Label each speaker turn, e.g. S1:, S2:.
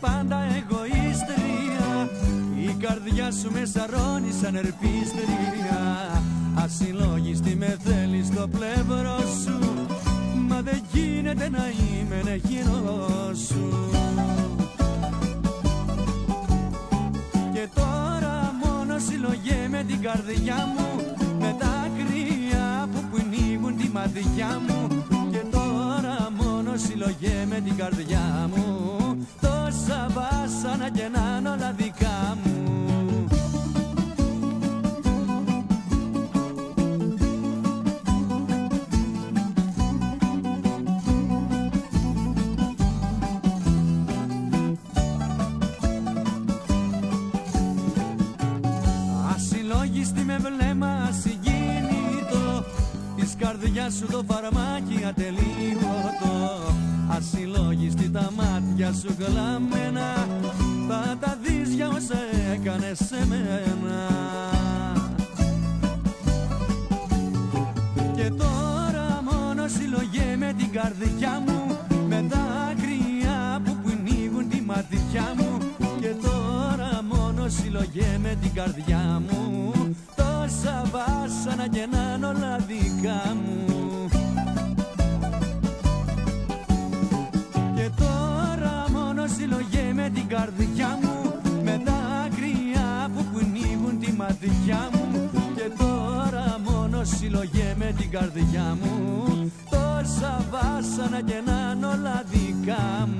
S1: πάντα εγωίστρια, η καρδιά σου με σαρώνει σαν ερπίστρια. Ασυλλόγιστη με θέλει στο πλευρό σου, μα δεν γίνεται να είμαι εκείνος σου. Και τώρα μόνο συλλογέμαι την καρδιά μου με τα κρύα που πνίγουν τη μάτια μου. Και τώρα μόνο συλλογέμαι την καρδιά μου, τόσα βάσανα και να είναι όλα δικά μου. Ασυλλόγιστη με βλέμμα συγκίνητο, της καρδιάς σου το φαρμάκι ατελείωτο. Ασυλλόγιστη τα μάτια σου κλαμμένα, θα τα δεις για όσα έκανες σε μένα. Και τώρα μόνο συλλογέμαι την καρδιά μου με δάκρυα που πνίγουν τη μάτια μου. Και τώρα μόνο συλλογέμαι την καρδιά μου, τόσα βάσανα και να είναι όλα δικά μου. Και τώρα μόνο συλλογέμαι την καρδιά μου με δάκρυα που πνίγουν τη μάτια μου. Και τώρα μόνο συλλογέμαι την καρδιά μου, τόσα βάσανα και να είναι όλα δικά μου.